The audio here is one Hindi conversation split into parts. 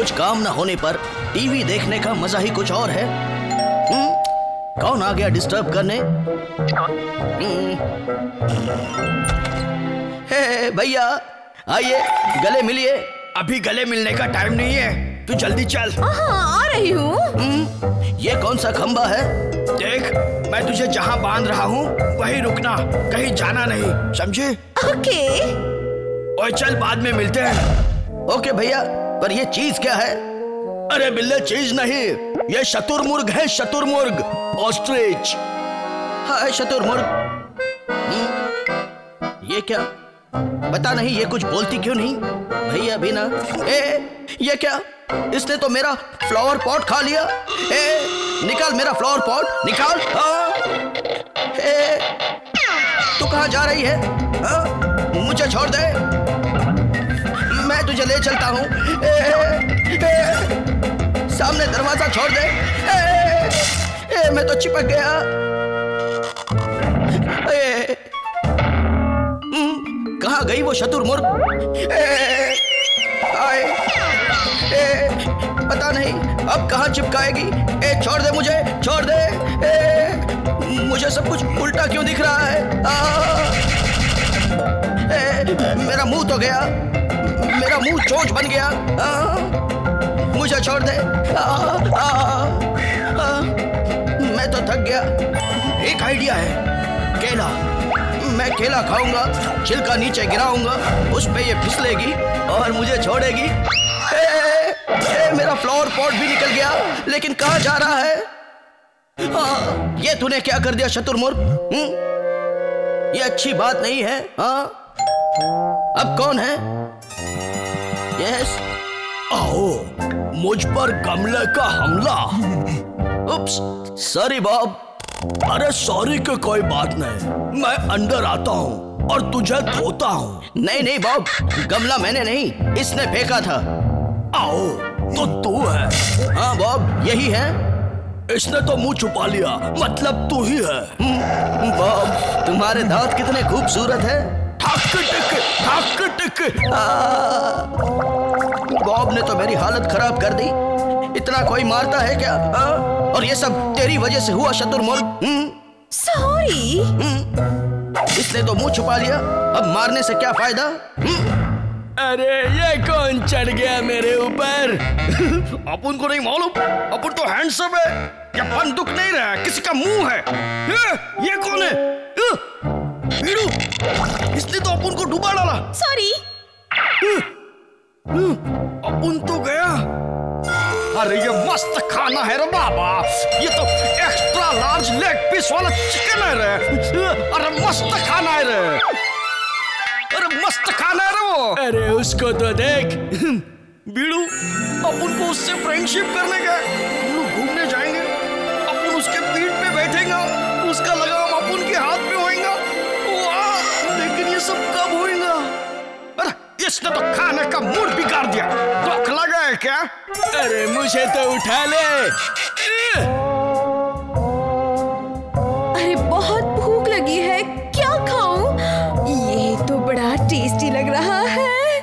कुछ काम ना होने पर टीवी देखने का मजा ही कुछ और है। कौन आ गया डिस्टर्ब करने? हे भैया आइए, गले मिलिए। अभी गले मिलने का टाइम नहीं है, तू जल्दी चल। आ रही हूँ। ये कौन सा खंबा है? देख, मैं तुझे जहाँ बांध रहा हूँ वहीं रुकना, कहीं जाना नहीं, समझे? ओके। और चल, बाद में मिलते हैं। ओके भैया, पर ये चीज क्या है? अरे बिल्ले, चीज नहीं, ये शतुरमुर्ग है, शतुरमुर्ग, ऑस्ट्रिच। हाय शतुरमुर्ग। ये क्या? पता नहीं ये कुछ बोलती क्यों नहीं। भैया भी ना। ये क्या? इसने तो मेरा फ्लावर पॉट खा लिया। निकाल मेरा फ्लावर पॉट, निकाल। तू कहाँ जा रही है? मुझे छोड़ दे, मैं तुझे ले चलता हूँ। सामने दरवाजा छोड़ दे। मैं तो चिपक गया। कहाँ गई वो शतुरमुर्ग? पता नहीं अब कहाँ चिपकाएगी। छोड़ दे मुझे, छोड़ दे। मुझे सब कुछ उल्टा क्यों दिख रहा है? मेरा मुंह तो गया, मेरा मुंह चोंच बन गया। मुझे छोड़ दे। मैं तो थक गया। एक आइडिया है, केला। मैं केला खाऊंगा, छिलका नीचे गिराऊंगा, उस पे ये फिसलेगी और मुझे छोड़ेगी। मेरा फ्लावर पॉट भी निकल गया, लेकिन कहाँ जा रहा है? ये तूने क्या कर दिया शतुरमुर्ग? ये अच्छी बात नहीं है। अब कौन है? यस। आओ, मुझ पर गमले का हमला। Oops, sorry Bob. अरे सॉरी की कोई बात नहीं, मैं अंदर आता हूँ और तुझे धोता हूँ। नहीं नहीं बॉब, गमला मैंने नहीं, इसने फेंका था। आओ, तो तू है? हाँ बॉब, यही है। इसने तो मुंह छुपा लिया, मतलब तू ही है। बॉब, तुम्हारे दांत कितने खूबसूरत है। ठक टिक। बॉब ने तो मेरी हालत खराब कर दी। इतना कोई मारता है क्या? और ये सब तेरी वजह से हुआ शतुरमुर्ग। सॉरी। इसने तो मुंह छुपा लिया, अब मारने से क्या फायदा? अरे ये कौन चढ़ गया मेरे ऊपर? अपन को नहीं मालूम, अपन तो हैंडसम है। क्या बंदूक नहीं रहा, किसी का मुंह है। ये कौन है? भीड़ू, इसने तो अपन को डुबा डाला। सॉरी। अपन तो गया। अरे ये मस्त खाना है रे बाबा, ये तो एक्स्ट्रा लार्ज लेग पीस वाला चिकन है रे। अरे मस्त खाना है रे, अरे मस्त खाना है रे वो। अरे उसको तो देख। बीड़ू, अपन को उससे फ्रेंडशिप करने का, हम लोग घूमने जाएंगे, अपन उसके पीठ पे बैठेंगे, उसका लगाम अपन के हाथ में होएगा। वाह, लेकिन ये सब कब होएगा? अरे इसने तो खाने का मूड बिगाड़ दिया। भूख लगा है क्या? अरे मुझे तो उठा ले। अरे बहुत भूख लगी है, क्या खाऊं? ये तो बड़ा टेस्टी लग रहा है।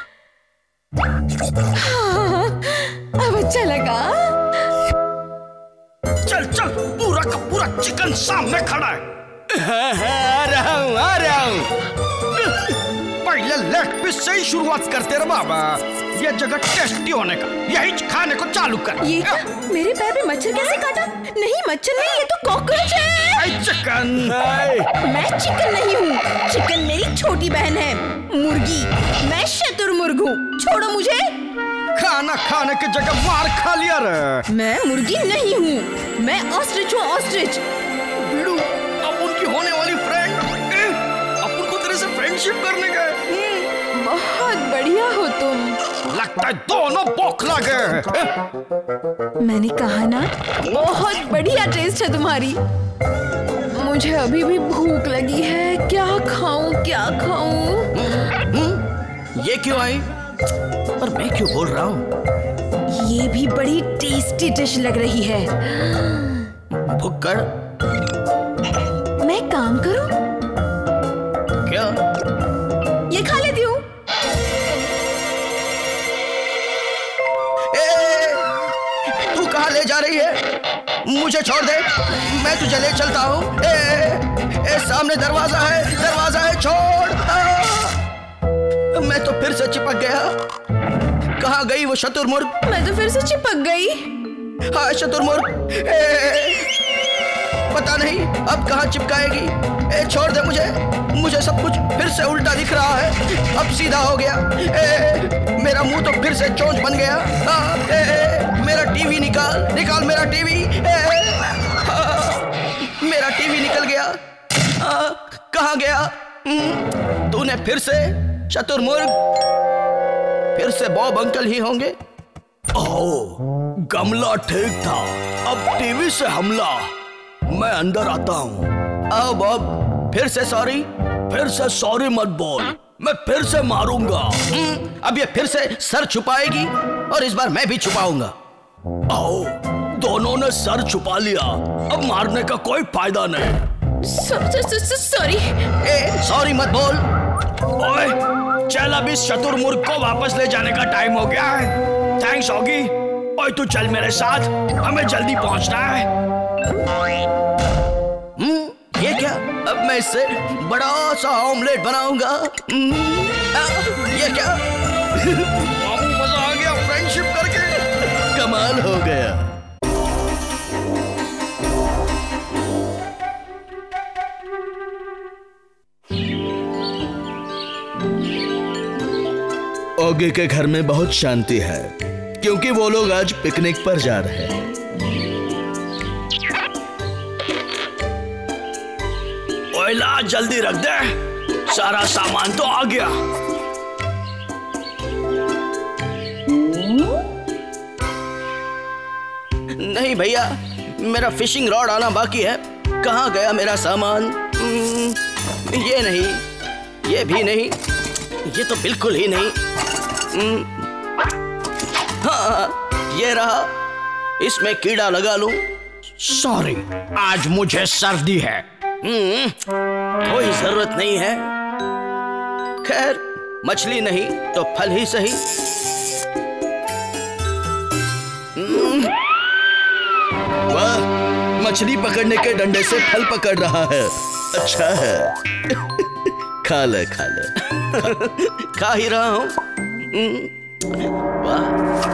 हाँ, अब अच्छा लगा। चल चल, पूरा का पूरा चिकन सामने खड़ा है। आ रहा हूँ। पहले लेग पीस से ही शुरुआत करते रहे बाबा, ये जगह टेस्टी होने का, यही खाने को चालू कर। ये मेरे पैर पे मच्छर कैसे काटा? नहीं मच्छर नहीं, ये तो कॉकरोच है। चिकन। मैं चिकन नहीं हूँ, चिकन मेरी छोटी बहन है, मुर्गी। मैं शतुरमुर्ग हूँ, छोड़ो मुझे। खाना खाने की जगह मार खा लिया रे। मैं मुर्गी नहीं हूँ, मैं ऑस्ट्रिच हूँ, ऑस्ट्रिच। बीड़ू, अब उनकी होने वाली फ्रेंड, अपन को तेरे से फ्रेंडशिप करने गए। बहुत बढ़िया हो तुम। लगता है दोनों बौखला गए। मैंने कहा ना, बहुत बढ़िया टेस्ट है तुम्हारी। मुझे अभी भी भूख लगी है, क्या खाऊं क्या खाऊं? ये क्यों आई? पर मैं क्यों बोल रहा हूँ? ये भी बड़ी टेस्टी डिश लग रही है। भुक्कड़, मैं काम करूं? क्या? ये खा लेती हूँ। जा रही है? मुझे छोड़ दे, मैं तुझे ले चलता हूँ। सामने दरवाजा है, छोड़। मैं तो फिर से चिपक गया। कहाँ गई वो शतुरमुर्ग? मैं तो फिर से चिपक गई। हाँ शतुरमुर्ग, पता नहीं अब कहाँ चिपकाएगी। छोड़ दे मुझे सब कुछ फिर से उल्टा दिख रहा है। अब सीधा हो गया। मेरा मुंह तो फिर से चोंच बन गया। मेरा टीवी निकाल मेरा टीवी। मेरा टीवी निकल गया। कहाँ गया? तूने फिर से शतुरमुर्ग, फिर से बॉब अंकल ही होंगे। ओह, गमला ठीक था, अब टीवी से हमला। मैं अंदर आता हूँ। आओ बॉब, फिर से सॉरी। फिर से सॉरी मत बोल, मैं फिर से मारूंगा। अब ये फिर से सर छुपाएगी और इस बार मैं भी छुपाऊंगा। आओ, दोनों ने सर छुपा लिया, अब मारने का कोई फायदा नहीं। सॉरी। सॉरी मत बोल। ओए, चल अब इस शतुरमुर्ग को वापस ले जाने का टाइम हो गया है। Thanks Oggy. ओए तू चल मेरे साथ, हमें जल्दी पहुंचना है। ये क्या? अब मैं इससे बड़ा सा ऑमलेट बनाऊंगा। ये क्या? मजा आ गया फ्रेंडशिप करके। कमाल हो गया। ओगी के घर में बहुत शांति है क्योंकि वो लोग आज पिकनिक पर जा रहे हैं। ओला जल्दी रख दे, सारा सामान तो आ गया। नहीं भैया, मेरा फिशिंग रॉड आना बाकी है। कहाँ गया मेरा सामान? ये नहीं, ये भी नहीं, ये तो बिल्कुल ही नहीं। हाँ, ये रहा। इसमें कीड़ा लगा लूं। सॉरी, आज मुझे सर्दी है। कोई जरूरत नहीं है। खैर, मछली नहीं तो फल ही सही। वाह, मछली पकड़ने के डंडे से फल पकड़ रहा है। अच्छा है। खा ले खा ले। खा ही रहा हूँ। वाह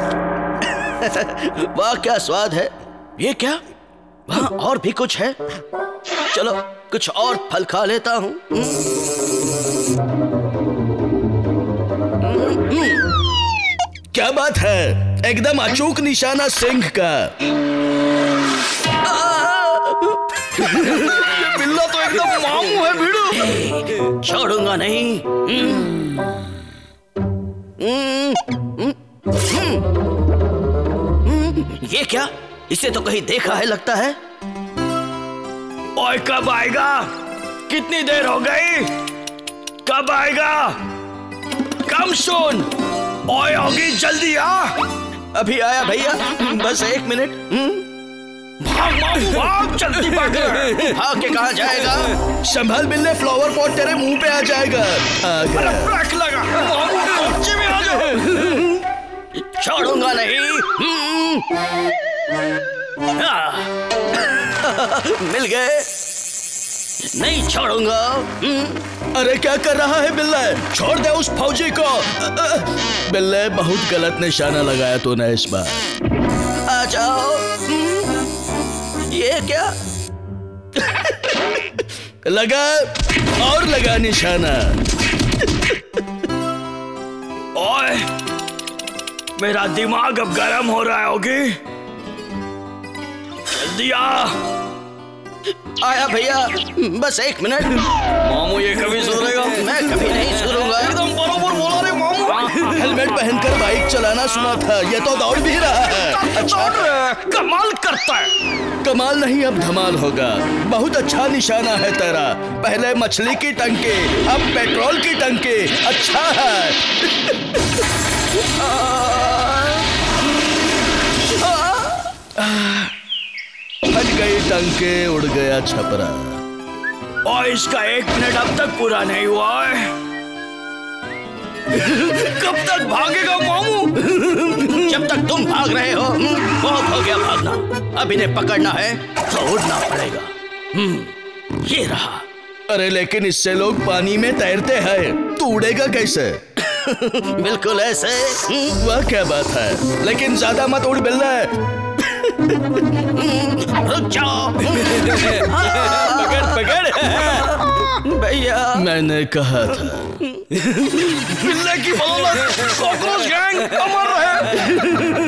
वाह, क्या स्वाद है। ये क्या? वहाँ और भी कुछ है। चलो कुछ और फल खा लेता हूँ। क्या बात है, एकदम अचूक निशाना सिंह का। बिल्ला तो एकदम मामू है भिड़ो। छोड़ूंगा नहीं। ये क्या? इसे तो कहीं देखा है लगता है। ओए कब आएगा? कितनी देर हो गई? कब आएगा? कम सुन। ओए होगी, जल्दी आ। अभी आया भैया, बस 1 मिनट। भाग मामू भाग, जल्दी भाग। भाग के कहाँ जाएगा? संभाल बिल्ले, फ्लावर पॉट तेरे मुंह पे आ जाएगा। ब्रेक लगा। मामू कोच्चे में आ जाओ। छोड़ूंगा नहीं। मिल गए। नहीं छोड़ूंगा। अरे क्या कर रहा है बिल्ले? छोड़ दे उस फौजी को। बिल्ले, बहुत गलत निशाना लगाया तूने इस बार। आ जाओ। ये क्या? लगा और लगा निशाना। ओए, मेरा दिमाग अब गर्म हो रहा होगी। जल्दी आ। आया भैया, बस 1 मिनट। मामू ये कभी सुधरेगा? मैं कभी नहीं सुधरूंगा। एकदम बरोबर बोला रे मामू। हेलमेट पहनकर बाइक चलाना सुना था, ये तो दौड़ भी रहा है। अच्छा, कमाल करता है। कमाल नहीं, अब धमाल होगा। बहुत अच्छा निशाना है तेरा। पहले मछली की टंकी, अब पेट्रोल की टंकी। अच्छा है। फट गई टंके, उड़ गया छपरा। और इसका 1 मिनट अब तक पूरा नहीं हुआ है। कब तक भागेगा मामू? जब तक तुम भाग रहे हो। बहुत हो गया भागना, अब इन्हें पकड़ना है तो उड़ना पड़ेगा। ये रहा। अरे लेकिन इससे लोग पानी में तैरते हैं, तू उड़ेगा कैसे? बिल्कुल ऐसे। वह क्या बात है, लेकिन ज्यादा मत उड़ बिल्ला। रुक जाओ। पकड़ पकड़ भैया, मैंने कहा था। बिल्ले की बदौलत कॉकरोच गैंग अमर रहे।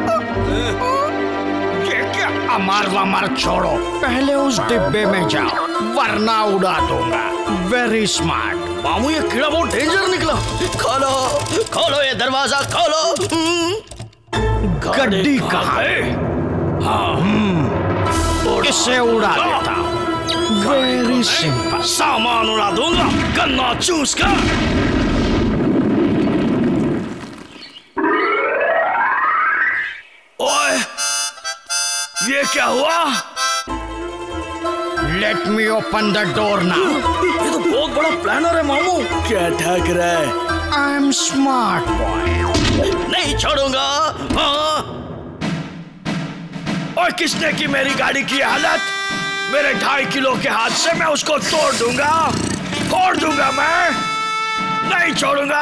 ये क्या अमर वमर छोड़ो, पहले उस डिब्बे में जाओ वरना उड़ा दूंगा। Very smart. मामू ये कीड़ा बहुत डेंजर निकला। खोलो खोलो ये दरवाजा खोलो। गड्डी कहाँ है? इसे उड़ा देता हूँ। Very simple. सामान उड़ा दूंगा, गन्ना चूस कर। ओए, ये क्या हुआ? Let me open the door now. ये तो बहुत बड़ा प्लानर है मामू। क्या ठाक रहा है? I am smart boy. नहीं छोड़ूंगा। हाँ। और किसने की मेरी गाड़ी की हालत? मेरे 2.5 किलो के हाथ से मैं उसको तोड़ दूंगा, फोड़ दूंगा मैं, नहीं छोड़ूंगा।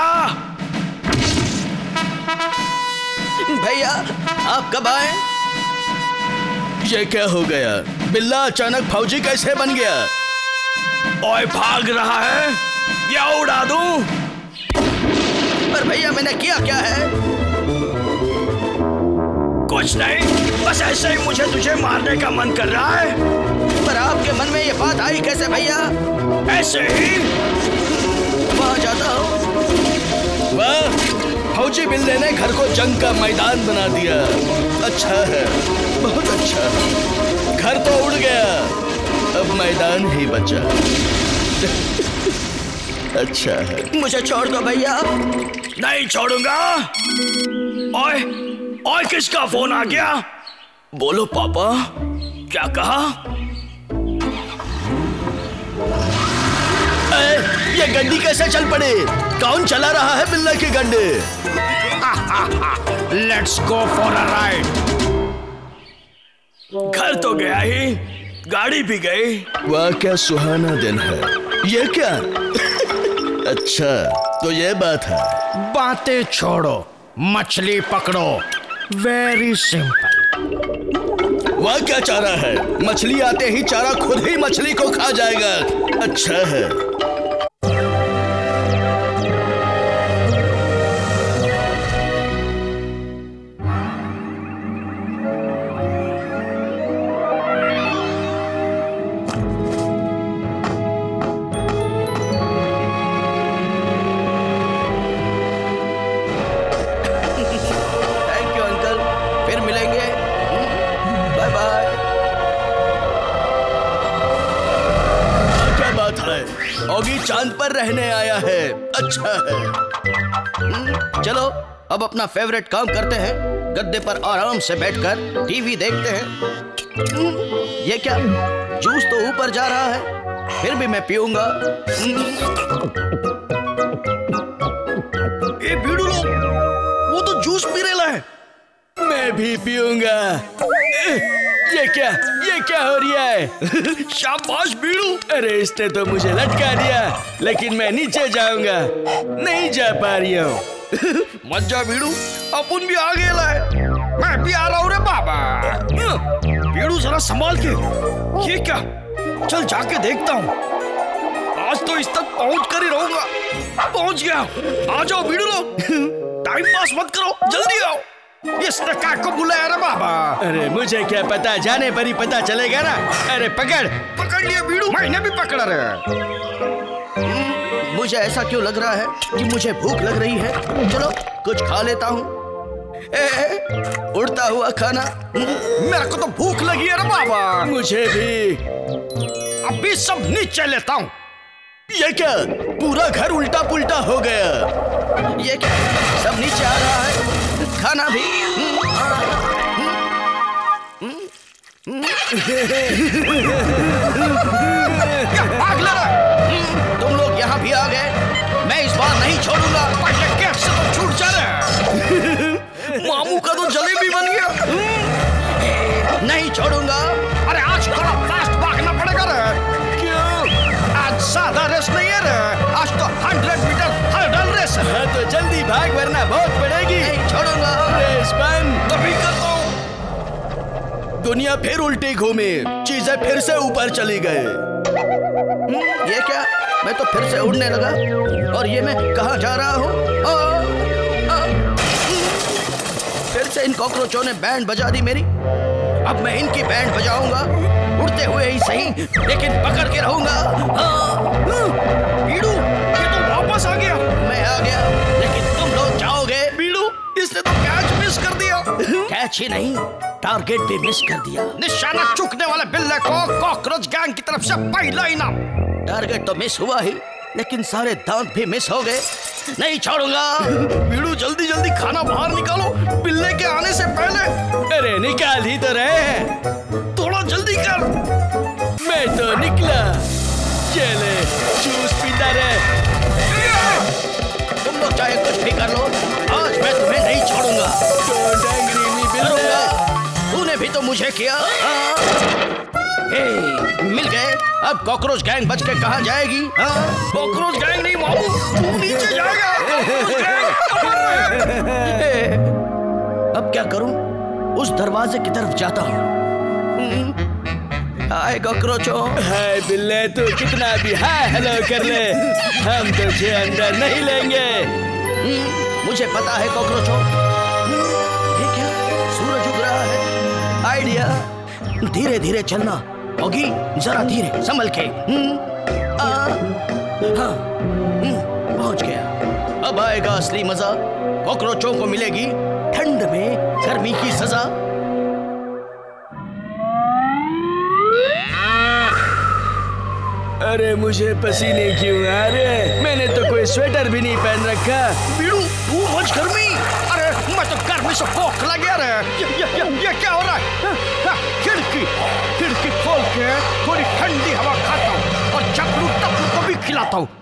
भैया आप कब आए? ये क्या हो गया? बिल्ला अचानक फौजी कैसे बन गया? ओए भाग रहा है या उड़ा दूं? पर भैया मैंने किया क्या है? कुछ नहीं, बस ऐसे ही मुझे तुझे मारने का मन कर रहा है। पर आपके मन में ये बात आई कैसे भैया? ऐसे ही वहाँ जाता हूँ। वाह, फौजी बिल्ले ने घर को जंग का मैदान बना दिया। अच्छा है, बहुत अच्छा। घर तो उड़ गया, अब मैदान ही बचा। अच्छा है। मुझे छोड़ दो भैया। नहीं छोड़ूंगा। ओए ओए, किसका फोन आ गया? बोलो पापा। क्या कहा? ये गड्डी कैसे चल पड़े? कौन चला रहा है बिल्ला की गड्डी? Let's go for a ride. घर तो गया ही, गाड़ी भी गई। वाह क्या सुहाना दिन है। ये क्या? अच्छा तो ये बात है। बातें छोड़ो, मछली पकड़ो। Very simple. वह क्या चारा है? मछली आते ही चारा खुद ही मछली को खा जाएगा। अच्छा है। थैंक यू अंकल, फिर मिलेंगे। Bye bye. क्या बात है? ओगी चांद पर रहने आया है। अच्छा है। चलो अब अपना फेवरेट काम करते हैं। गद्दे पर आराम से बैठकर टीवी देखते हैं। ये क्या? जूस तो ऊपर जा रहा है, फिर भी मैं पीऊंगा। ये भीड़ू लोग, वो तो जूस पी रहे हैं। मैं भी पीऊंगा। ये क्या हो रहा है? शाबाश भीड़ू। अरे इसने तो मुझे लटका दिया, लेकिन मैं नीचे जाऊंगा। नहीं जा पा रही हूँ। मत जा भीड़ू, अपन भी आगे लाए। मैं भी आ रहा हूँ रे बाबा। भीड़ू जरा संभाल के। ये क्या? चल जाके देखता हूँ। आज तो इस तक पहुंच कर ही रहूंगा। पहुंच गया। आ जाओ भीड़ू लोग, टाइम पास मत करो, जल्दी आओ। इसने क्या को बुलाया रे बाबा? अरे मुझे क्या पता, जाने पर ही पता चलेगा ना। अरे पकड़ लिया भीड़ू। मैंने भी पकड़ा रे। मुझे ऐसा क्यों लग रहा है कि मुझे भूख लग रही है। चलो कुछ खा लेता हूँ। उड़ता हुआ खाना। मेरे को तो भूख लगी है रे बाबा। मुझे भी। अभी सब नीचे लेता हूँ। ये क्या? पूरा घर उल्टा पुल्टा हो गया। ये क्या? सब नीचे आ रहा है, खाना भी। भाग ले। तुम लोग यहाँ भी आ गए। मैं इस बार नहीं छोड़ूंगा। दुनिया फिर उल्टी घूमी, चीजें फिर से ऊपर चली गई। ये क्या, मैं तो फिर से उड़ने लगा और ये मैं कहाँ जा रहा हूँ? फिर से इन कॉकरोचों ने बैंड बजा दी मेरी। अब मैं इनकी बैंड बजाऊंगा, उड़ते हुए ही सही, लेकिन पकड़ के रहूंगा। बीड़ू, ये तो वापस आ गया। मैं आ गया, लेकिन तुम लोग जाओगे। बीड़ू, इसने तो कैच मिस कर दिया। कैच ही नहीं, टारगेट भी मिस कर दिया। निशाना चूकने वाले बिल्ले को कॉकरोच गैंग की तरफ से पहला इनाम। टारगेट तो मिस हुआ ही, लेकिन सारे दांत भी मिस हो गए। नहीं छोड़ूंगा। बीड़ू, जल्दी जल्दी खाना बाहर निकालो, बिल्ले के आने से पहले। अरे निकाल ही तो रहे, थोड़ा जल्दी कर। मैं तो निकला। चले जूस पीता रहे। तुम लोग चाहे कुछ भी कर लो, आज मैं तुम्हें नहीं छोड़ूंगा। Don't angry me, बिल्ले। तूने भी तो मुझे किया। मिल गए। अब कॉकरोच गैंग बच के कहाँ जाएगी? कॉकरोच गैंग नहीं मामू, तू नीचे जाएगा। अब क्या करूं? उस दरवाजे की तरफ जाता हूं। हाय कॉकरोचों। हाय बिल्ले, तू कितना भी हाय हेलो कर ले, हम तुझे अंदर नहीं लेंगे। मुझे पता है कॉकरोचों। ये क्या, सूरज उग रहा है। आइडिया, धीरे धीरे चलना। होगी, जरा धीरे संभल के। हाँ, पहुंच गया। अब आएगा असली मजा। कॉकरोचों को मिलेगी ठंड में गर्मी की सजा। अरे मुझे पसीने क्यों आ रहे? मैंने तो कोई स्वेटर भी नहीं पहन रखा। बीड़ू, तू मच गर्मी। अरे मैं तो गर्मी से खोखला गया रे। ये क्या हो रहा है? खिड़की खोल के थोड़ी ठंडी हवा खाता हूँ और चपलू टपलू को भी खिलाता हूँ।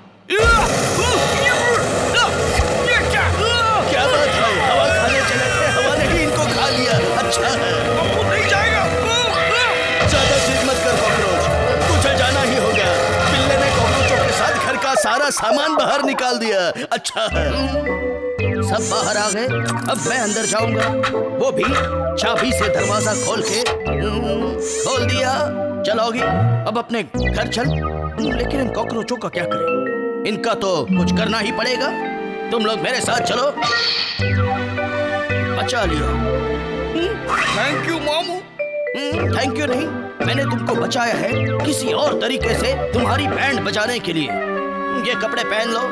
ये क्या बात है? हवा खाने चले थे, हवा ने ही इनको खा लिया। अच्छा है, अब वो नहीं जाएगा। ज्यादा जिद मत कर कॉकरोच, तुझे जाना ही होगा। बिल्ले ने कॉकरोचों के साथ घर का सारा सामान बाहर निकाल दिया। अच्छा है, सब बाहर आ गए। अब मैं अंदर जाऊंगा, वो भी चाबी से दरवाजा खोल के। खोल दिया। चलोगी? अब अपने घर चल। लेकिन इन कॉकरोचों का क्या करें? इनका तो कुछ करना ही पड़ेगा। तुम लोग मेरे साथ चलो। बचा लिया। थैंक यू मामू। थैंक यू नहीं, मैंने तुमको बचाया है किसी और तरीके से, तुम्हारी बैंड बजाने के लिए। ये कपड़े पहन लो।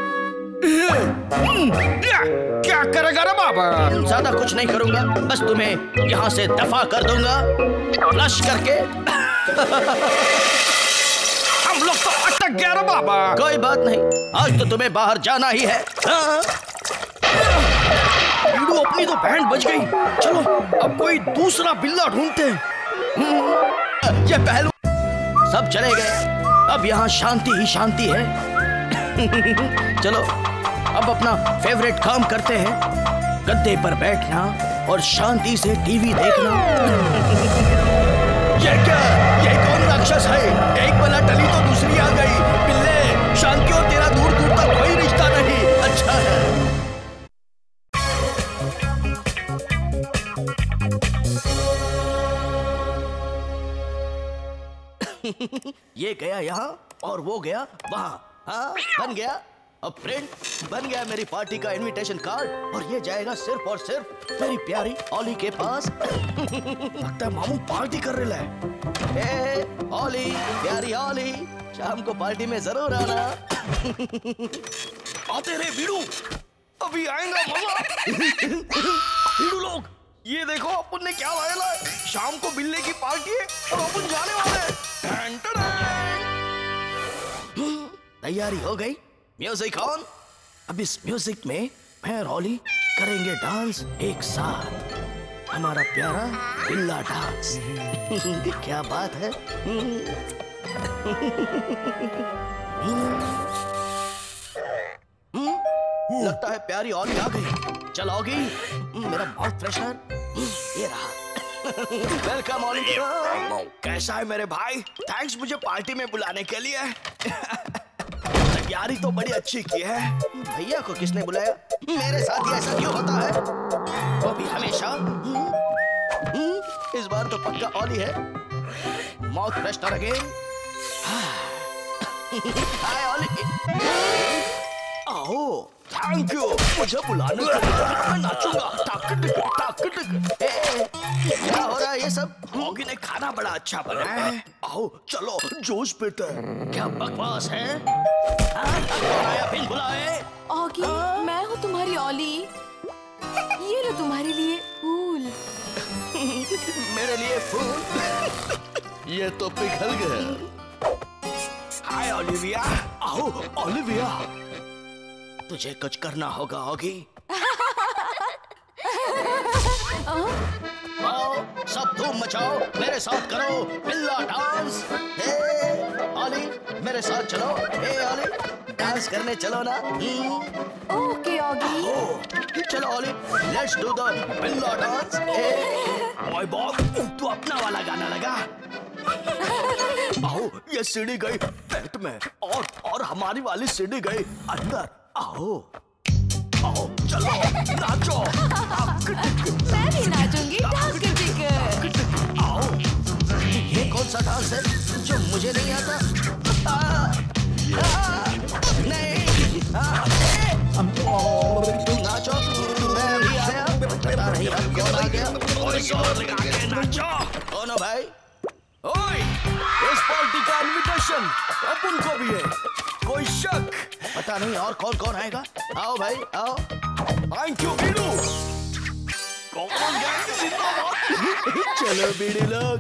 क्या करेगा रे बाबा? ज्यादा कुछ नहीं करूंगा, बस तुम्हें यहाँ से दफा कर दूंगा फ्लश करके। हम लोग तो अटक गया रे बाबा। कोई बात नहीं, आज तो तुम्हें बाहर जाना ही है। बीड़ू, अपनी तो बैंड बज गई। चलो अब कोई दूसरा बिल्ला ढूंढते हैं। ये पहलू सब चले गए। अब यहाँ शांति ही शांति है। चलो अब अपना फेवरेट काम करते हैं, गद्दे पर बैठना और शांति से टीवी देखना। ये क्या, ये कौन राक्षस है? एक बला टली तो दूसरी आ गई। बिल्ले, शांति और तेरा दूर दूर तक कोई रिश्ता नहीं। अच्छा है। ये गया यहाँ और वो गया वहाँ। हाँ, बन गया। अब प्रिंट बन गया मेरी पार्टी का इनविटेशन कार्ड, और ये जाएगा सिर्फ और सिर्फ मेरी प्यारी ऑली के पास। लगता है मामू पार्टी कर रहे हैं। ऑली, प्यारी ऑली, शाम को पार्टी में जरूर आना। आते रहे बीड़ू, अभी आएगा मजा। बीड़ू लोग, ये देखो अपन ने क्या लाया है। शाम को बिल्ले की पार्टी है और अपन जाने वाले हैं। तैयारी हो गई? Music on. अब इस म्यूजिक में मैं और ऑली करेंगे डांस एक साथ, हमारा प्यारा बिल्ला डांस। क्या बात है। लगता है प्यारी ऑली आ गई। चलोगी? मेरा माउथ फ्रेशनर ये रहा। Welcome Olly. कैसा है मेरे भाई? थैंक्स मुझे पार्टी में बुलाने के लिए। तैयारी तो बड़ी अच्छी की है। भैया को किसने बुलाया? मेरे साथ ही ऐसा क्यों होता है? वो भी हमेशा। इस बार तो पक्का ओली है। माउथ फ्रेश ना रखे। हाय ओली। आओ, थैंक यू। मुझे बुलाने के लिए मैं नाचूंगा। क्या हो रहा है ये सब? ऑगी ने खाना बड़ा अच्छा बनाया है। आओ चलो जोश पीते हैं। क्या बकवास है? आया फिर बुलाए। ऑगी, मैं हूँ तुम्हारी ओली। ये लो तुम्हारे लिए फूल। मेरे लिए फूल? ये तो पिघल गया। हाय ओलिविया। आओ ओलिविया, तुझे कुछ करना होगा ऑगी। आओ सब धूम मचाओ, मेरे साथ करो बिल्ला डांस। हे ओली मेरे साथ चलो। हे ओली डांस करने चलो ना। Okay Oggy. चलो Olly let's do the Billa dance. Bye bye तू अपना वाला गाना लगा। आओ, ये सीढ़ी गई पेट में और हमारी वाली सीढ़ी गई अंदर। आओ आओ चलो नाचो। मैं भी नाचूंगी। आओ, ये कौन सा डांस है जो मुझे नहीं आता? नहीं। तुम नाचो, मैं भी आया। पता नहीं अब कौन आ गया। और जोर लगा के नाचो। कौन हो भाई? ओए, इस पार्टी का इनविटेशन अपन को भी है। कोई शक? पता नहीं और कौन कौन आएगा। आओ भाई आओ। थैंक यू बीड़ू। कौन गैंग जिंदाबाद। चलो बीड़ी लोग।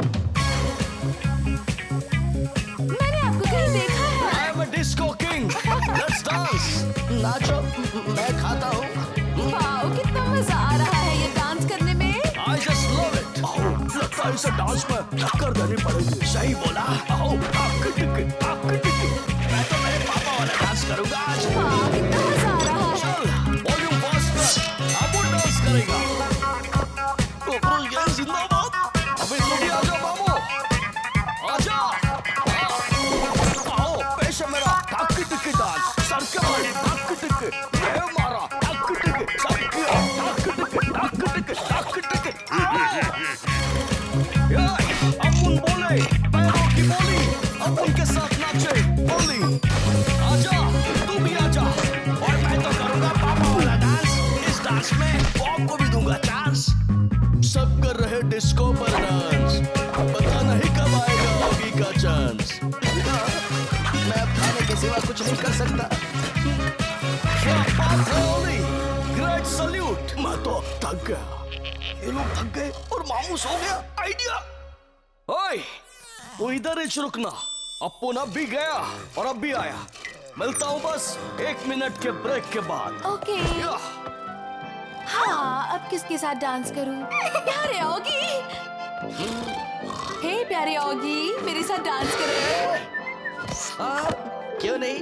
मैंने आपको कहीं देखा है। I am a disco king. Let's dance. नाचो, मैं खाता हूँ। वाओ, कितना मजा आ रहा है ये डांस करने में। I just love it. आओ, लगता है इसे डांस में टक्कर देनी पड़ेगी। सही बोला। आओ, टक टिक। मैं तो मेरे पापा वाला डांस करूंगा आज। वाओ, कितना मजा आ रहा है। चल, वॉल्यूम फास्ट कर। अब वो डांस करेगा। कॉकरोच गैंग जिंदाबाद। अबे तू भी आजा बाबू। आजा। आओ, पेश है मेरा टक टिक डांस। सर के बल टक टिक। ये मारा टक टिक। सब किया टक टिक। अपन बोले पैरों की बोली। अपन के साथ नाचे बोली। आजा, तू भी आजा। और मैं तो करूंगा पापा वाला डांस। इस डांस में बॉब को भी दूंगा चांस। सब कर रहे डिस्को पर डांस। पता नहीं कब आएगा ऑगी का चांस। मैं अब खाने के सिवा कुछ नहीं कर सकता। क्या बात है ओली। Great salute. मैं तो थक गया। ये लोग थक गए और मामूस हो गया आइडिया। ओए, तू इधर ही रुकना। अपन अब भी गया और अब भी आया। मिलता हूँ बस 1 मिनट के ब्रेक के बाद। ओके। हाँ, अब किसके साथ डांस करूं? प्यारे ऑगी। हे प्यारे ऑगी, मेरे साथ डांस करो। हाँ, क्यों नहीं?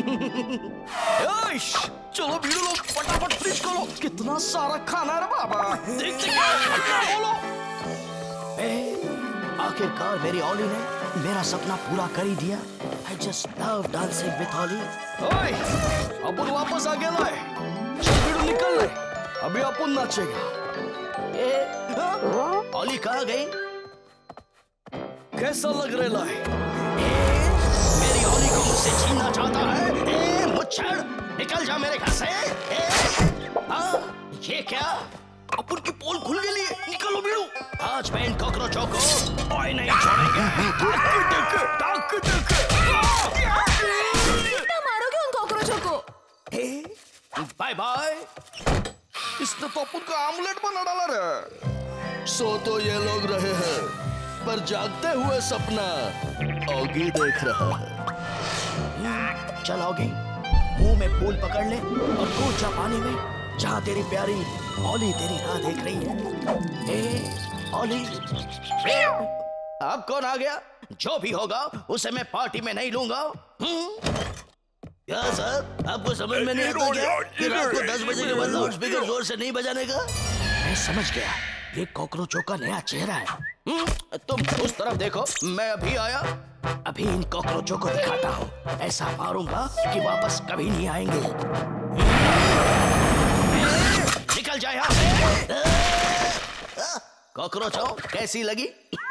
चलो भीड़ लोग फटाफट फ्रिज खोलो। कितना सारा खाना है रे बाबा। देख बोलो। आखिरकार मेरी ओली ने मेरा सपना पूरा कर ही दिया। I just love dancing with ओली। ओए, अपन वापस आ गया लाए। चल भीड़ निकल ले। अभी अपन नाचेगा। ओली कहाँ गई? कैसा लग रहा है लाए? मेरी ओली को मुझसे छीनना चाहता है। मुच्छड़, निकल जा मेरे घर से। ये क्या? अपन की पोल खुल गई है। निकलो भीड़ू। आज मैं इन कॉकरोचों को ओए नहीं छोड़ेंगे। कितना मारोगे उन कॉकरोचों को? Bye bye. इसने तो अपन का आमलेट बना डाला रे। सो तो ये लोग रहे हैं, पर जागते हुए सपना ओगी देख रहा है। चल ओगी, मुंह में फूल पकड़ ले और कूद जा पानी में, जहाँ तेरी प्यारी ओली तेरी राह देख रही है। ओली, अब कौन आ गया? जो भी होगा उसे मैं पार्टी में नहीं लूंगा। क्या सर, आपको समझ में नहीं आता क्या कि रात को 10 बजे के बाद लाउड स्पीकर जोर से नहीं बजाने का? मैं समझ गया, ये कॉकरोचों का नया चेहरा है। तुम उस तरफ देखो, मैं अभी आया। अभी इन कॉकरोचों को दिखाता हूँ, ऐसा मारूंगा कि वापस कभी नहीं आएंगे। निकल जाए यहाँ से। कॉकरोच हो, कैसी लगी?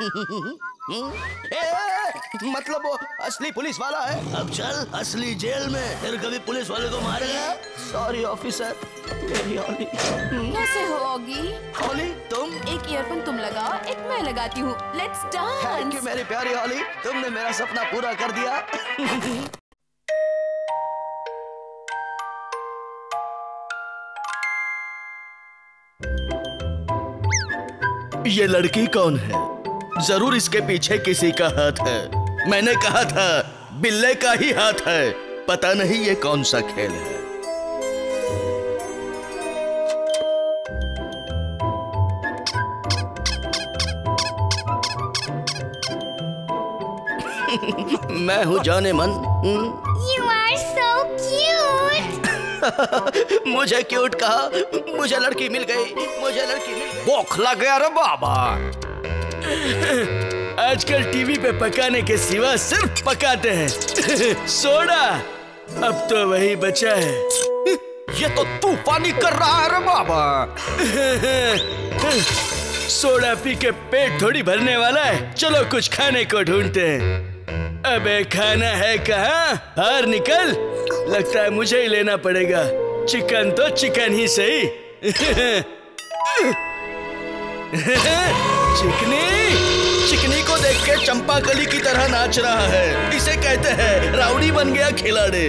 मतलब वो असली पुलिस वाला है। अब चल असली जेल में, फिर कभी पुलिस वाले को मारेगा। सॉरी ऑफिसर, मेरी हॉली। कैसे हो ऑगी? हॉली तुम? एक ईयरफोन तुम लगाओ, एक मैं लगाती हूँ। Let's dance. थैंक यू मेरी प्यारी हॉली, तुमने मेरा सपना पूरा कर दिया। ये लड़की कौन है? जरूर इसके पीछे किसी का हाथ है। मैंने कहा था बिल्ले का ही हाथ है। पता नहीं ये कौन सा खेल है। मैं हूँ जाने मन। You are so cute. मुझे क्यूट कहा, मुझे लड़की मिल गई, मुझे लड़की मिल गई। भूख लग गया रे बाबा। आजकल टीवी पे पकाने के सिवा सिर्फ पकाते हैं सोडा। अब तो वही बचा है। ये तो तूफानी कर रहा है रे बाबा। सोडा पी के पेट थोड़ी भरने वाला है। चलो कुछ खाने को ढूंढते हैं। अबे खाना है कहाँ? बाहर निकल। लगता है मुझे ही लेना पड़ेगा। चिकन तो चिकन ही सही। चिकनी को देख के चंपा कली की तरह नाच रहा है। इसे कहते हैं राउडी बन गया खिलाड़ी।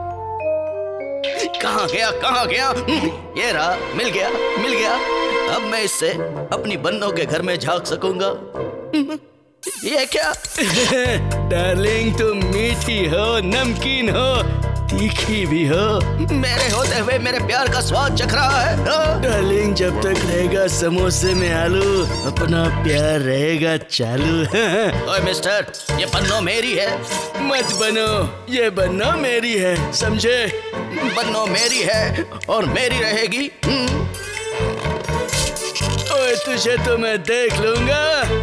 कहाँ गया, कहाँ गया? ये रहा, मिल गया, मिल गया। अब मैं इससे अपनी बन्नों के घर में झांक सकूंगा। ये क्या? डार्लिंग तुम मीठी हो, नमकीन हो, तीखी भी हो। मेरे होते हुए मेरे प्यार का स्वाद चख रहा है। डार्लिंग जब तक रहेगा समोसे में आलू, अपना प्यार रहेगा चालू। ओए मिस्टर, ये बन्नो मेरी है। मत बनो, ये बन्नो मेरी है, समझे? बन्नो मेरी है और मेरी रहेगी। ओए तुझे तो मैं देख लूंगा।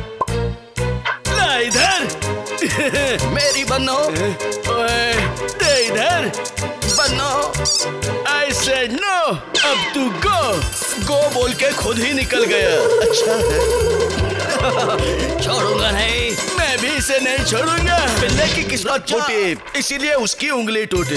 ला इधर। मेरी बन्नो। ओए दे इधर। बन्नो। I said no. अब तू गो बोल के खुद ही निकल गया। अच्छा है। छोड़ूंगा नहीं। मैं भी इसे नहीं छोड़ूंगा। बिल्ले की किस्मत टूटी, इसीलिए उसकी उंगली टूटी।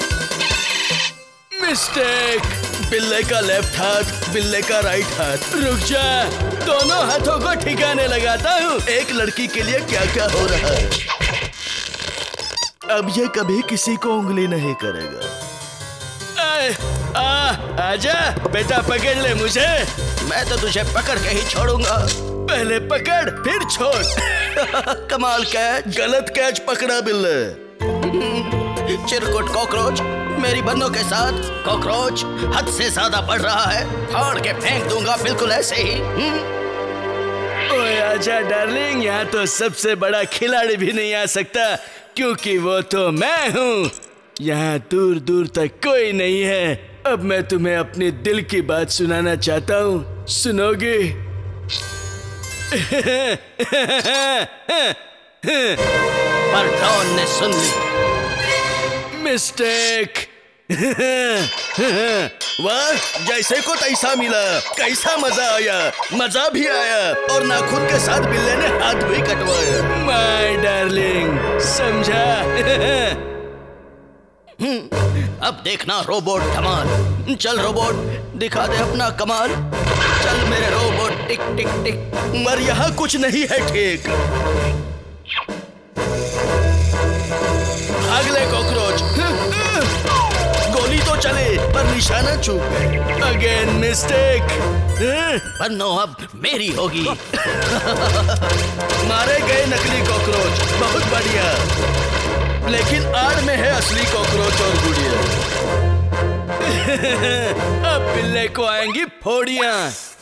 मिस्टेक। बिल्ले का लेफ्ट हाथ, बिल्ले का राइट हाथ। रुक जा, दोनों हाथों को ठिकाने लगाता हूँ। एक लड़की के लिए क्या क्या हो रहा है। अब ये कभी किसी को उंगली नहीं करेगा। आजा बेटा, पकड़ ले मुझे। मैं तो तुझे पकड़ के ही छोड़ूंगा। पहले पकड़ फिर छोड़। कमाल कैच। गलत कैच पकड़ा बिल्ले। चिरकुट कॉकरोच मेरी बन्नों के साथ। कॉकरोच हद से ज्यादा बढ़ रहा है। फाड़ के फेंक दूंगा बिल्कुल ऐसे ही। ओए आजा डार्लिंग, यहाँ तो सबसे बड़ा खिलाड़ी भी नहीं आ सकता, क्योंकि वो तो मैं हूँ। यहाँ दूर दूर तक कोई नहीं है। अब मैं तुम्हें अपने दिल की बात सुनाना चाहता हूँ, सुनोगे? पर डॉन ने सुन ली। मिस्टेक। वाह, जैसे को तैसा मिला। कैसा मजा आया। मजा भी आया और नाखून के साथ बिल्ले ने हाथ भी कटवाया। माय डार्लिंग, समझा? अब देखना रोबोट धमाल। चल रोबोट, दिखा दे अपना कमाल। चल मेरे रोबोट, टिक टिक टिक। पर यहाँ कुछ नहीं है ठीक। भाग ले कॉकरोच। गोली तो चले पर निशाना चूक गए। Again mistake. बन्नो अब मेरी होगी। मारे गए नकली कॉकरोच, बहुत बढ़िया। लेकिन आड़ में है असली कॉकरोच और गुड़िया। अब बिल्ले को आएंगी फोड़ियां।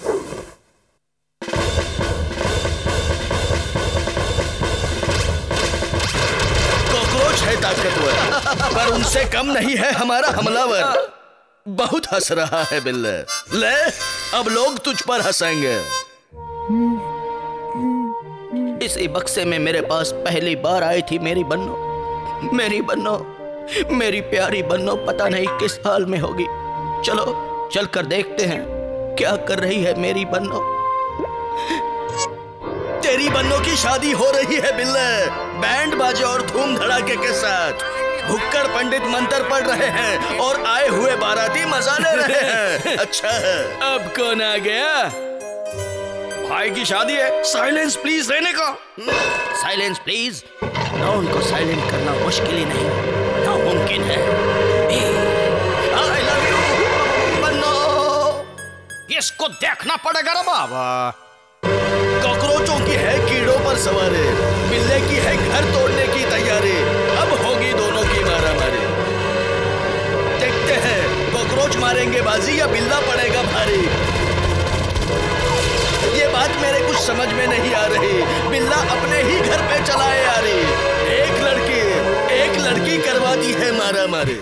कॉकरोच है ताकतवर, पर उनसे कम नहीं है हमारा हमलावर। बहुत हंस रहा है बिल्ले। ले, अब लोग तुझ पर हंसेंगे। इसी बक्से में मेरे पास पहली बार आई थी मेरी बन्नो। मेरी बन्नो, मेरी प्यारी बन्नो पता नहीं किस हाल में होगी। चलो चल कर देखते हैं क्या कर रही है मेरी बन्नो। तेरी बन्नों की शादी हो रही है बिल्ले, बैंड बाजे और धूम धड़ाके के साथ। भुक्कड़ पंडित मंत्र पढ़ रहे हैं और आए हुए बाराती मजा ले रहे हैं। अच्छा है। अब कौन आ गया? भाई की शादी है, साइलेंस प्लीज रहने का। Silence please. डॉन को साइलेंट करना मुश्किल ही नहीं, नामुमकिन है। I love you Banno. इसको देखना पड़ेगा रे बाबा। कॉकरोचों की है कीड़ों पर सवारी, बिल्ले की है घर तोड़ने की तैयारी। अब होगी दोनों की मारामारी। देखते हैं कॉकरोच मारेंगे बाजी या बिल्ला पड़ेगा भारी। ये बात मेरे कुछ समझ में नहीं आ रही, बिल्ला अपने ही घर पे चलाए आ रही। एक लड़की करवाती है मारामारी।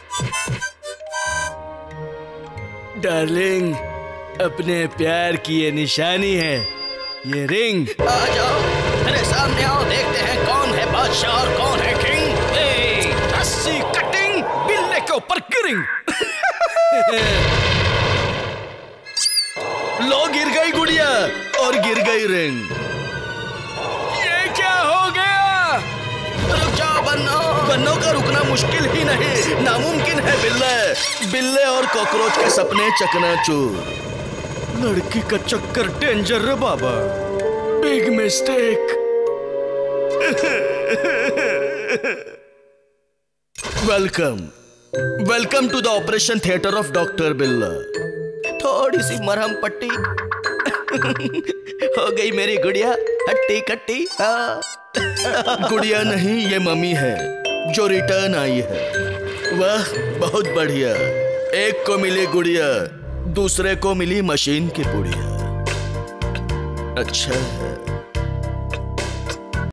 डार्लिंग, अपने प्यार की ये निशानी है, ये रिंग। आ जाओ मेरे सामने आओ, देखते हैं कौन है बादशाह और कौन है किंग। रस्सी कटिंग, बिल्ले के ऊपर गिरिंग। लो गिर गई गुड़िया और गिर गई रिंग। ये क्या हो गया? रुक जाओ बन्नो। बन्नों का रुकना मुश्किल ही नहीं, नामुमकिन है बिल्ले। बिल्ले और कॉकरोच के सपने चकनाचूर। लड़की का चक्कर डेंजर रे बाबा, big mistake. Welcome to the operation theatre of doctor Billa. थोड़ी सी मरहम पट्टी हो गई मेरी गुड़िया हट्टी कट्टी। गुड़िया नहीं, ये मम्मी है जो रिटर्न आई है। वाह बहुत बढ़िया। एक को मिली गुड़िया, दूसरे को मिली मशीन की पुड़िया। अच्छा है।